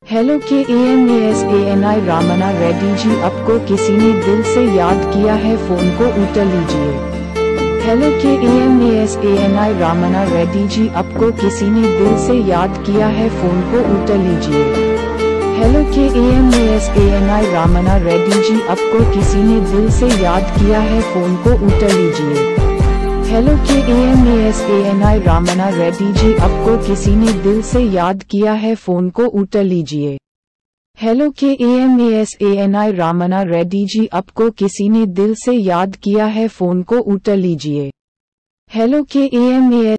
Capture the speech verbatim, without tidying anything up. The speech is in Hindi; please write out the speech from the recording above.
Hello K A M A S A N I Ramanna Reddy ji, आपको किसी ने दिल से याद किया है, फोन को उठा लीजिए। Hello K A M A S A N I Ramanna Reddy ji, आपको किसी ने दिल से याद किया है, फोन को उठा लीजिए। Hello K A M A S A N I Ramanna Reddy ji, आपको किसी ने दिल से याद किया है, फोन को उठा लीजिए। Hello K A M A S A N I Ramanna Reddy ji, आपको किसी ने दिल से याद किया है, फोन को उठा लीजिए। Hello K A M A S A N I Ramanna Reddy ji, आपको किसी ने दिल से याद किया है, फोन को उठा लीजिए। Hello K A M A